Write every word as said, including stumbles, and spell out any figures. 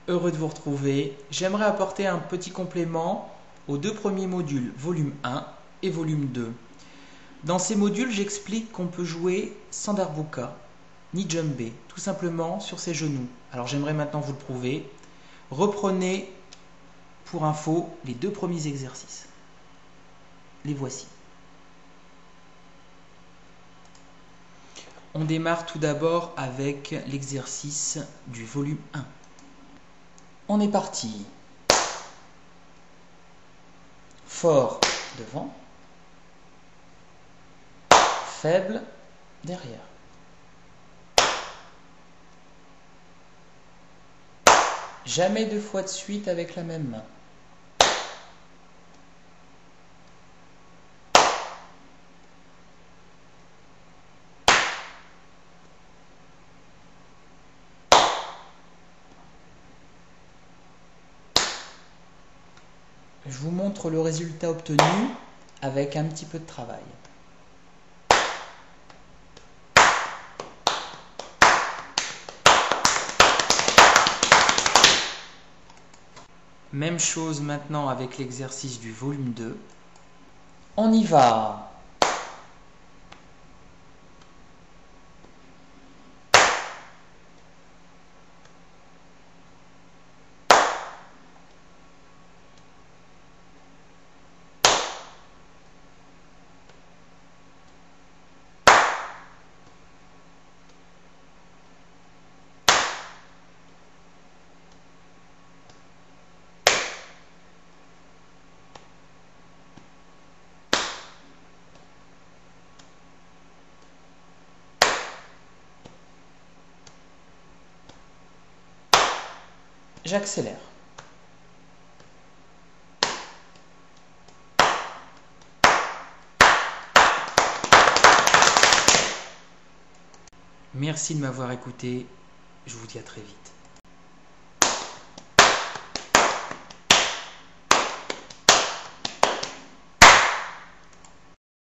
Heureux de vous retrouver. J'aimerais apporter un petit complément aux deux premiers modules, volume un et volume deux. Dans ces modules, j'explique qu'on peut jouer sans darbuka ni djembé, tout simplement sur ses genoux. Alors j'aimerais maintenant vous le prouver. Reprenez pour info les deux premiers exercices. Les voici. On démarre tout d'abord avec l'exercice du volume un. On est parti. Fort devant, faible derrière. Jamais deux fois de suite avec la même main. Je vous montre le résultat obtenu avec un petit peu de travail. Même chose maintenant avec l'exercice du volume deux. On y va. J'accélère. Merci de m'avoir écouté. Je vous dis à très vite.